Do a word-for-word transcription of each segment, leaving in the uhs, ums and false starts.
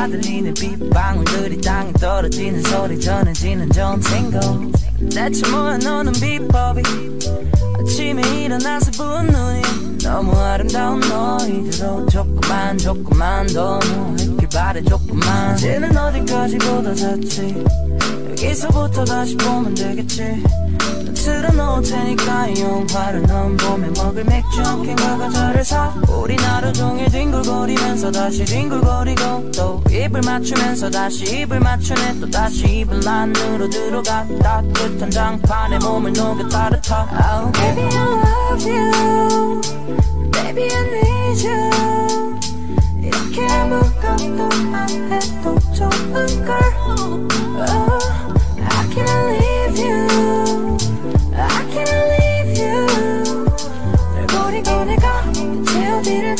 오나 들리는 빗방울들이 땅에 떨어지는 소리 전해지는 전생고 대체 뭐야 너는 비법이 아침에 일어나서 부은 눈이 너무 아름다운 너희들로 조금만 조금만 더 누워있길 바래 조금만 이제는 어디까지 보다 잤지 여기서부터 다시 보면 되겠지 틀어놓을 테니까 이 영화를 넌 봄에 먹을 맥주 한 캔과 과자를 사 우린 하루 종일 뒹굴거리면서 다시 뒹굴거리고 또 입을 맞추면서 다시 입을 맞추네 또 다시 입을 안으로 들어가 따뜻한 장판에 몸을 녹여 따뜻하 oh, Baby I love you Baby I need you 이렇게 아무것도 안 해도 좋은걸 oh, I can't leave you I can't leave you 널 버리고 내가 대체 어디를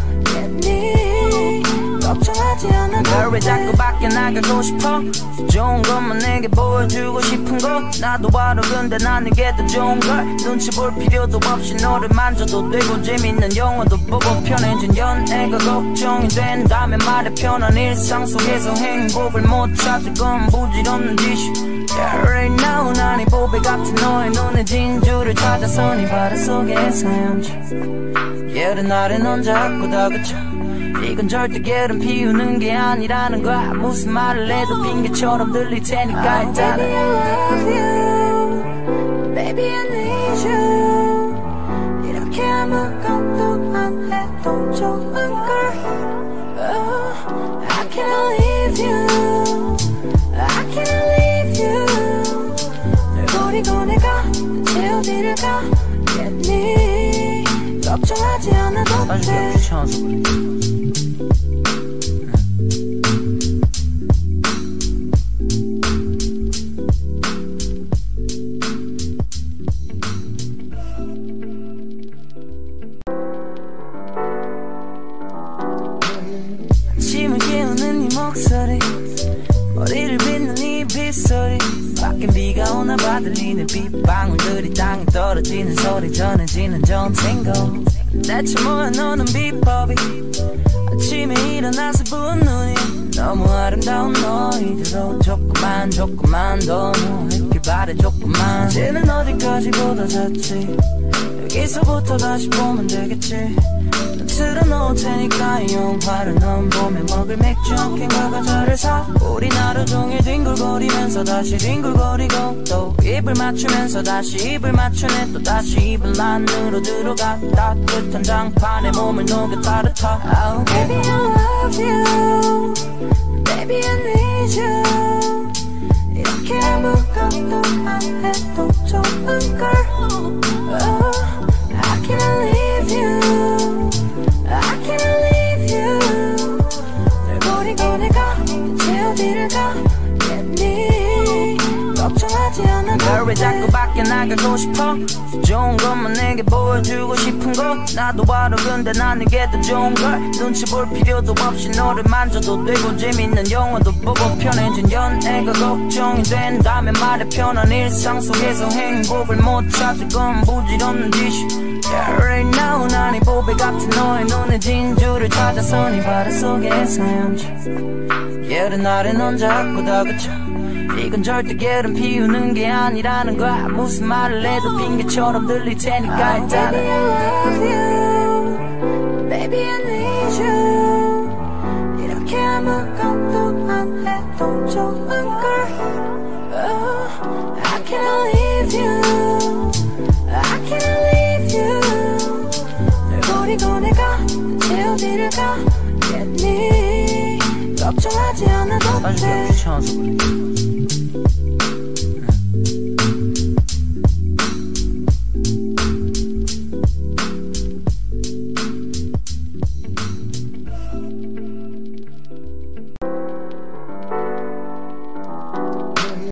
가겠니 걱정하지 않아도 널 왜 자꾸 밖에 나가고 싶어 좋은 것만 내게 보여주고 싶은 거 나도 알아 근데 난 이게 더 좋은 걸 눈치 볼 필요도 없이 너를 만져도 되고 재밌는 영화도 보고 편해진 연애가 걱정이 된다면 말해 편한 일상 속에서 행복을 못 찾을 건 부질없는 짓이 Yeah, right now 난 이 보배 같은 너의 눈에 진주를 찾아서 네 바다 속에 헤엄쳐 예른 날에 넌 자꾸 다그쳐 이건 절대 게으름 피우는 게 아니라는 거야 무슨 말을 해도 핑계처럼 들릴 테니까 oh, 일단은 Baby I love you Baby I need you 이렇게 아무것도 안 해도 좋은걸 oh, I can't leave you I can't leave you 널 버리고 내가 대체 어디를 가겠니 걱정하지 않아도 돼 아침을 깨우는 네 목소리 머리를 빗는 이 빗소리 밖엔 비가 오나 봐 들리는 빗방울들이 땅에 떨어지는 소리 전해지는 전생고 대체 뭐야 너는 비법이 아침에 일어나서 부은 눈이 너무 아름다운 너희들로 조금만 조금만 더 누워있길 바래 조금만 이제는 어디까지 보다 잤지 여기서부터 다시 보면 되겠지 틀어놓을 테니까 이 영화를 넌 봄에 먹을 맥주 한 캔과 과자를 사 우린 하루 종일 뒹굴거리면서 다시 뒹굴거리고 또 입을 맞추면서 다시 입을 맞추네 또 다시 입을 안으로 들어가 따뜻한 장판에 몸을 녹여 따뜻하 oh, Baby I love you Baby I need you 이렇게 아무것도 안 해도 좋은걸 oh, I can't leave you I can't leave you 널 버리고 내가 대체 어디를 가겠니 걱정하지 않아도 널 왜 자꾸 밖에 나가고 싶어 좋은 것만 내게 보여주고 싶은 거 나도 알아 근데 난 이게 더 좋은 걸 눈치 볼 필요도 없이 너를 만져도 되고 재밌는 영화도 보고 편해진 연애가 걱정이 된다면 말해 편한 일상 속에서 행복을 못 찾을 건 부질없는 짓이 Yeah, right now 난 이 보배 같은 너의 눈에 진주를 찾아서 네 바다 속에 헤엄쳐 예른 날에 넌 자꾸 다그쳐 이건 절대 게으름 피우는 게 아니라는 거야 무슨 말을 해도 핑계처럼 들릴 테니까 oh, 일단은 Baby I love you Baby I need you 이렇게 아무것도 안 해도 좋은걸 oh, I can't leave you I can't leave you 널 버리고 내가 대체 어디를 가겠니 걱정하지 않아도 돼